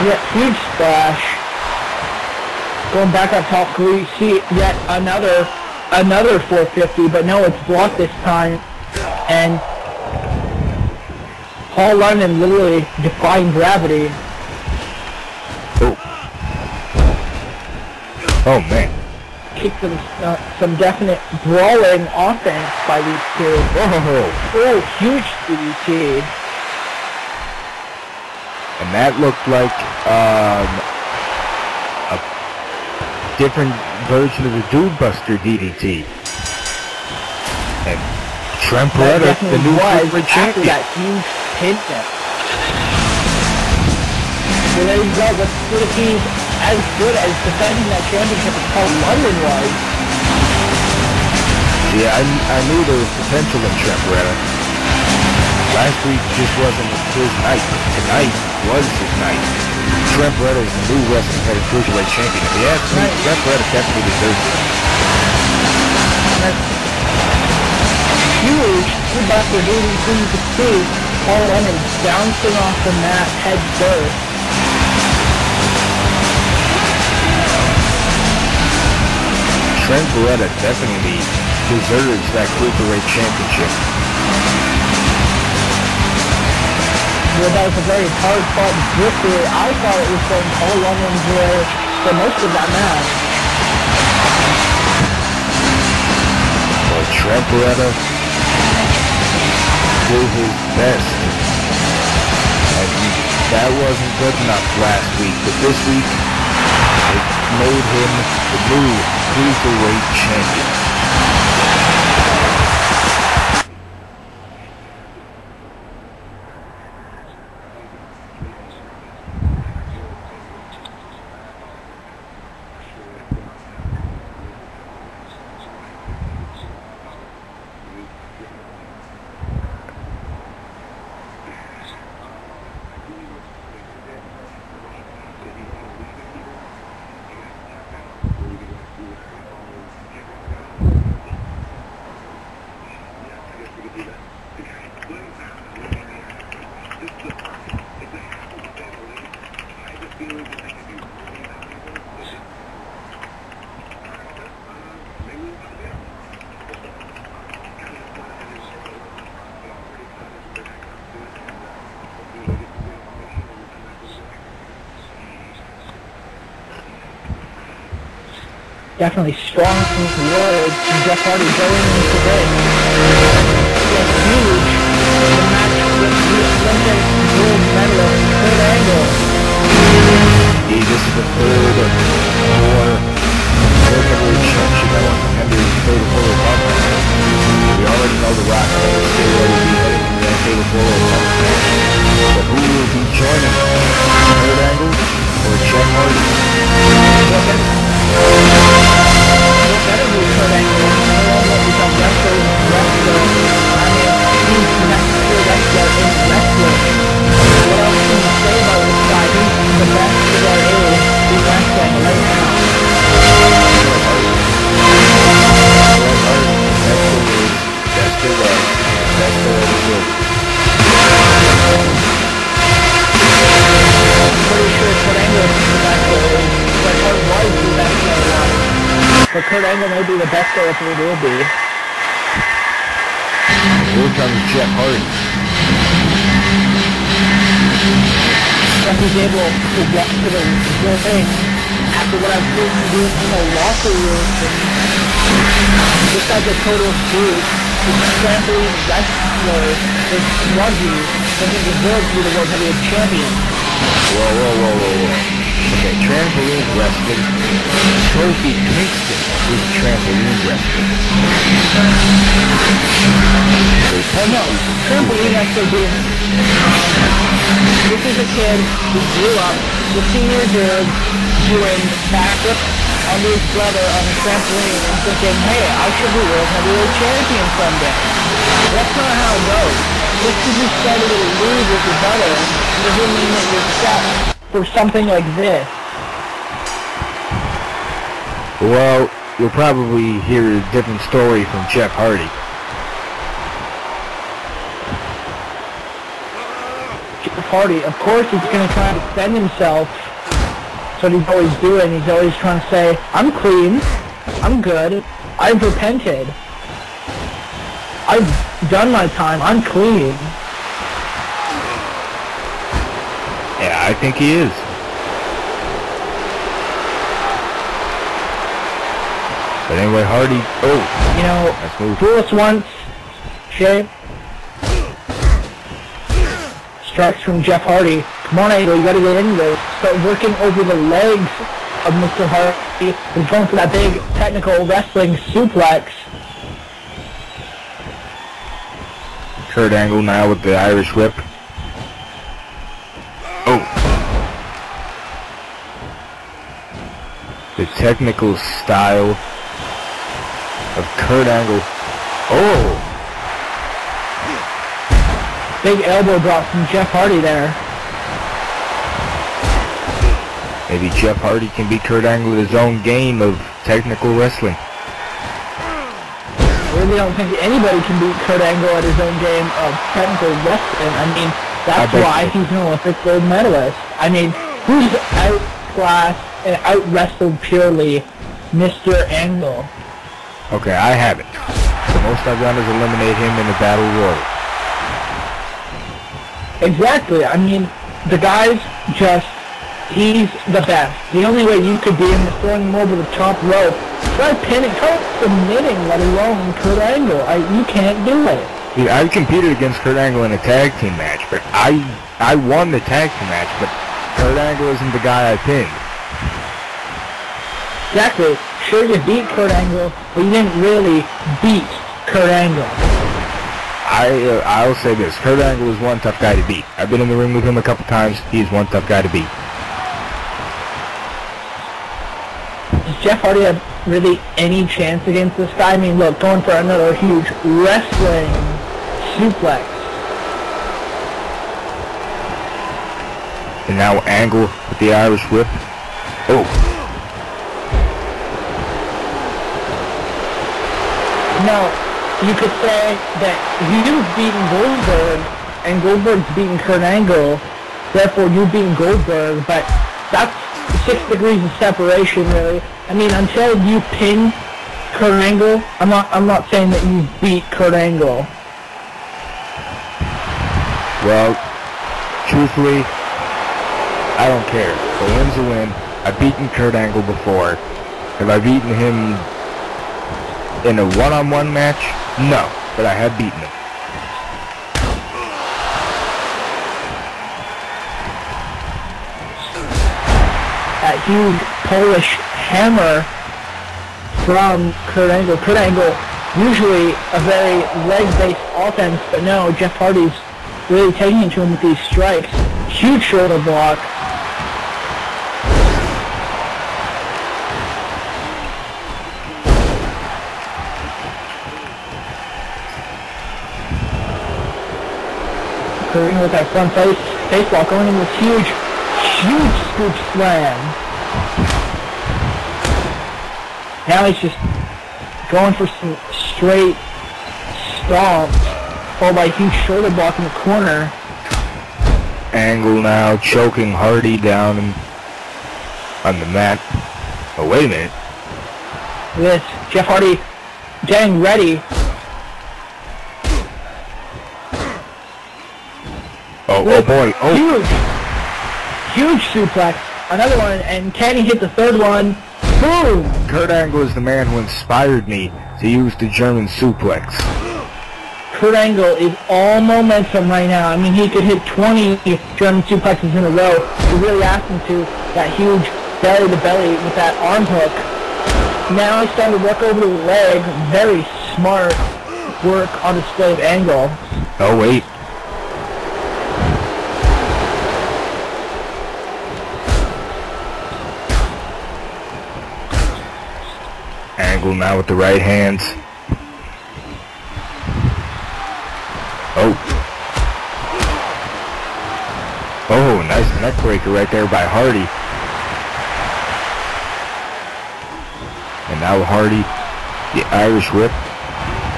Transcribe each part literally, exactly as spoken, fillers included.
Yeah, huge splash. Going back up top, we see yet another another four fifty, but no, it's blocked this time. And Paul London literally defying gravity. Oh. Oh man. Kicked some uh, some definite brawling offense by these two. Oh. Oh, huge D D T. And that looked like um, a different version of the Dude Buster D D T. And Trent Beretta, the new Super champion. That huge pin step. So there you go. Let's see if he's as good as defending that championship as Paul London was. Yeah, I, I knew there was potential in Trent Beretta. Last week just wasn't his night. Tonight was his night. Trent Beretta is the new Wrestling Heavy Cruiserweight champion. If you ask me, right. Trent Beretta definitely deserves it. That's huge. Good Buster D D T. You could see Paul London bouncing off the mat head first. Trent Beretta definitely deserves that Cruiserweight championship. Well, that was a very hard-fought victory. I thought it was going Paul London's way for most of that match. Well, Trent Beretta did his best. And that wasn't good enough last week, but this week it made him the new Cruiserweight champion. Definitely strong words from Jeff Hardy going into this. It's huge. The match with the Olympic gold medalist Kurt Angle. Yeah, this is the third or more third heavyweight championship that one contender is third or fourth opponent. We already know the Rock and Stay will be heading to that fatal four opponent. But who will be joining? Kurt Angle or Jeff Hardy? What better than Kurt Angle? No one will become wrestler in wrestler. I mean, he's the next pure wrestler in wrestling. What else can you say about this guy? He's the best there is in wrestling right now. That's the way. That's the way to do it. I'm pretty sure Kurt Angle is the best there is. But Kurt was the best there was. But Kurt Angle may be the best there if it will be. Here comes Jeff Hardy. If he's able to get to the ring after what I've seen him doing in the locker room, this guy's a total freak. He's a trampoline wrestler. He's sluggy. And he deserves to be the World Heavyweight Champion. Whoa, whoa, whoa, whoa, whoa. Okay, trampoline wrestling. Trophy Kingston is trampoline wrestling. Oh no, trampoline wrestling being... This is a kid who grew up, the senior dude, doing backflips on his brother on a trampoline and thinking, hey, I should be World Heavyweight Champion someday. That's not how it goes. Just because you started to lose with your brother doesn't mean that you're set for something like this. Well, you'll probably hear a different story from Jeff Hardy. Hardy. Of course he's going to try to defend himself. That's what he's always doing. He's always trying to say, I'm clean, I'm good, I've repented, I've done my time, I'm clean. Yeah, I think he is. But anyway, Hardy, oh, You know, nice move. fool us once, Shay. Strikes from Jeff Hardy. Come on, Angle, you gotta get into this. Start working over the legs of Mister Hardy. He's going for that big technical wrestling suplex. Kurt Angle now with the Irish whip. Oh. The technical style of Kurt Angle. Oh. Big elbow drop from Jeff Hardy there. Maybe Jeff Hardy can beat Kurt Angle at his own game of technical wrestling. I really don't think anybody can beat Kurt Angle at his own game of technical wrestling. I mean, that's I why so. he's an Olympic gold medalist. I mean, who's outclassed and out-wrestled purely? Mister Angle. Okay, I have it. The most I've done is eliminate him in a battle royal. Exactly. I mean, the guy's just, he's the best. The only way you could beat him is throwing him over the top rope. Try pinning, try submitting, let alone Kurt Angle. I, you can't do it. Dude, I competed against Kurt Angle in a tag team match, but I I won the tag team match, but Kurt Angle isn't the guy I pinned. Exactly. Sure, you beat Kurt Angle, but you didn't really beat Kurt Angle. I, uh, I'll say this, Kurt Angle is one tough guy to beat. I've been in the ring with him a couple times, he's one tough guy to beat. Does Jeff Hardy have really any chance against this guy? I mean, look, going for another huge wrestling suplex. And now Angle with the Irish whip. Oh. Now, you could say that you've beaten Goldberg, and Goldberg's beaten Kurt Angle, therefore you've beaten Goldberg, but that's six degrees of separation, really. I mean, until you pin Kurt Angle, I'm not, I'm not saying that you beat Kurt Angle. Well, truthfully, I don't care. A win's a win. I've beaten Kurt Angle before. Have I beaten him in a one-on-one match? No, but I have beaten him. That huge Polish hammer from Kurt Angle. Kurt Angle, usually a very leg-based offense, but no, Jeff Hardy's really taking it to him with these strikes. Huge shoulder block. Kurt Angle with that front face, face block going in with huge, huge scoop slam. Now he's just going for some straight stomps, followed by a huge shoulder block in the corner. Angle now choking Hardy down in, on the mat. Oh, wait a minute. This, Jeff Hardy getting ready. Oh, oh boy. Oh. Huge, huge suplex. Another one, and can he hit the third one? Boom! Kurt Angle is the man who inspired me to use the German suplex. Kurt Angle is all momentum right now. I mean, he could hit twenty German suplexes in a row. He really asked him to. That huge belly-to-belly with that arm hook. Now he's starting to work over the leg. Very smart work on display of Angle. Oh, wait. Angle now with the right hands. Oh. Oh, nice neck breaker right there by Hardy. And now Hardy, the Irish whip.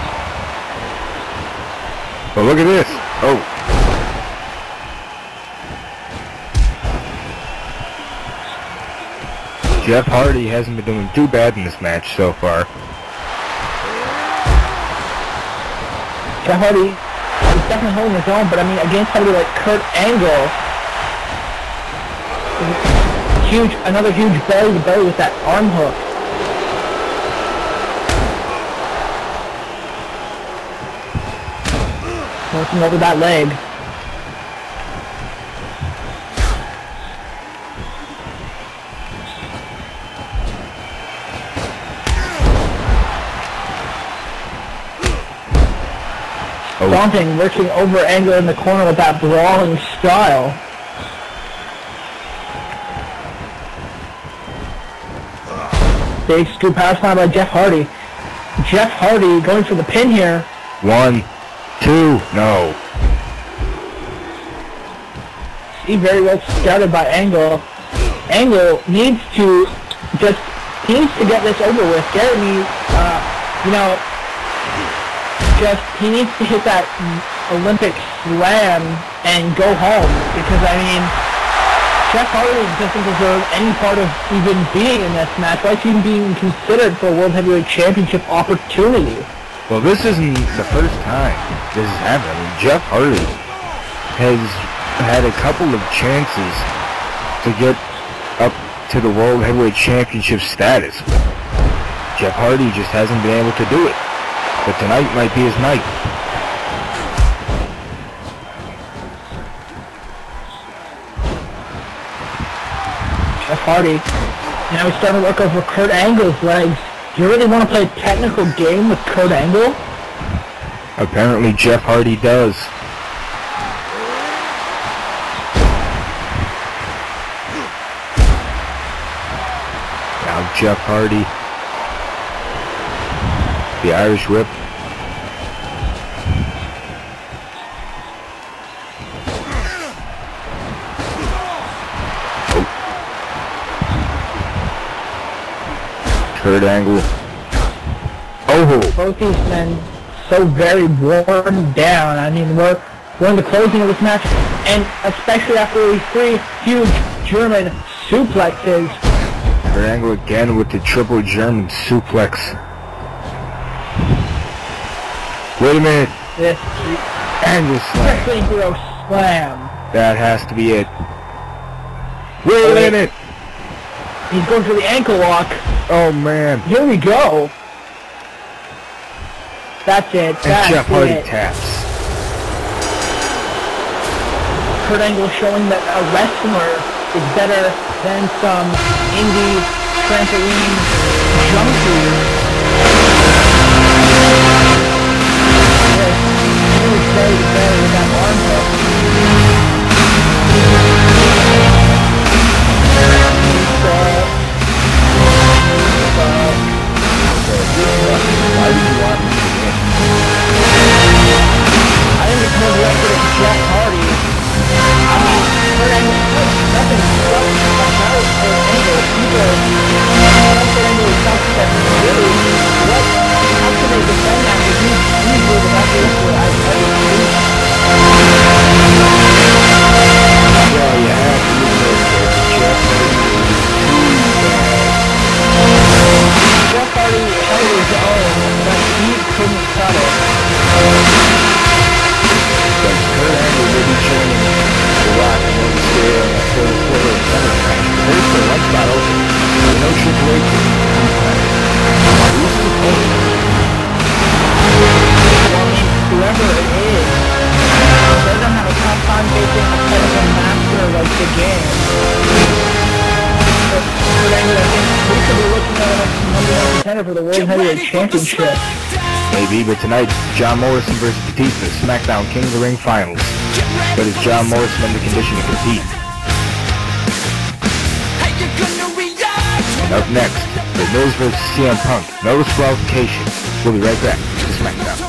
Oh, look at this. Oh. Jeff Hardy hasn't been doing too bad in this match so far. Jeff Hardy is definitely holding his own, but I mean, against somebody like Kurt Angle, huge, another huge belly to belly with that arm hook. Working over that leg. Oh. Stomping, working over Angle in the corner with that brawling style. Big scoop power slam by Jeff Hardy. Jeff Hardy going for the pin here. One, two, no. He very well scouted by Angle. Angle needs to just, he needs to get this over with. Garrett needs, uh, you know, just, he needs to hit that Olympic slam and go home. Because, I mean, Jeff Hardy doesn't deserve any part of even being in this match. Why is he even being considered for a World Heavyweight Championship opportunity? Well, this isn't the first time this has happened. I mean, Jeff Hardy has had a couple of chances to get up to the World Heavyweight Championship status. Jeff Hardy just hasn't been able to do it. But tonight might be his night. Jeff Hardy, now he's starting to work over Kurt Angle's legs. Do you really want to play a technical game with Kurt Angle? Apparently Jeff Hardy does. Now Jeff Hardy, the Irish Whip. Oh. Kurt Angle. Oh. Both these men so very worn down. I mean, we're, we're in the closing of this match, and especially after these three huge German suplexes. Kurt Angle again with the triple German suplex. Wait a minute. This Angle slam. wrestling hero slam. That has to be it. Wait a minute. He's going for the ankle lock. Oh man. Here we go. That's it. And That's Jeff Hardy it. taps. Kurt Angle showing that a wrestler is better than some indie trampoline junkie. Yes, he was very better with that arm hook. Why did you want me to win? I think it's more directed at Jeff Hardy. I mean, Kurt Angle, nothing but that was Kurt Angle. People, Kurt Angle is something that really, what, how can they defend that? Because he's easily the best wrestler I've ever seen. Yeah, you have to admit that Jeff Hardy is too bad. Jeff Hardy held his own, but he couldn't cut it. But Kurt Angle will be joining The Rock and Rey Mysterio in the third quarter of Thunder match. There's the lunch battle. You know Triple H is who's the opponent? Well, I mean, whoever it is, they're gonna have a tough time facing a kind of a master like the game. But Kurt Angle, I think we could be looking at a number one contender for the World Heavyweight Championship. Maybe, but tonight, John Morrison versus Batista, SmackDown King of the Ring Finals. But is John Morrison in the condition to compete? And up next, The Miz versus C M Punk. No disqualification. We'll be right back to SmackDown.